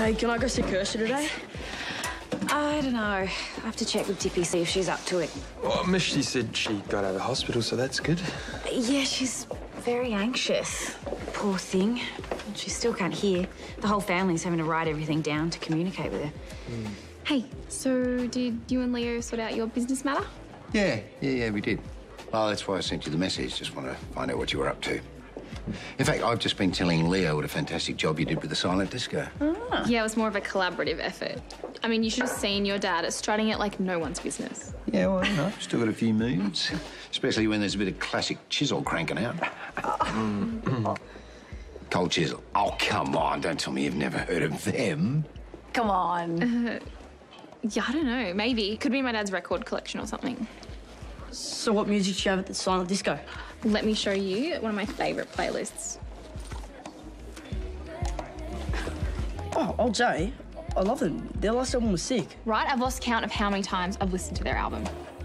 Hey, can I go see Kirsty today? I don't know. I have to check with Dippy, see if she's up to it. Well, Misty said she got out of hospital, so that's good. Yeah, she's very anxious. Poor thing. She still can't hear. The whole family's having to write everything down to communicate with her. Hey, so did you and Leo sort out your business matter? Yeah, we did. Well, that's why I sent you the message. Just want to find out what you were up to. In fact, I've just been telling Leo what a fantastic job you did with the silent disco. Ah. Yeah, it was more of a collaborative effort. I mean, you should have seen your dad strutting it like no one's business. Yeah, well, you know, still got a few moves. Especially when there's a bit of classic chisel cranking out. Cold chisel. Oh, come on. Don't tell me you've never heard of them. Come on. Yeah, I don't know. Maybe. Could be my dad's record collection or something. So what music do you have at the silent disco? Let me show you one of my favourite playlists. Oh, Old J. I love them. Their last album was sick. Right? I've lost count of how many times I've listened to their album.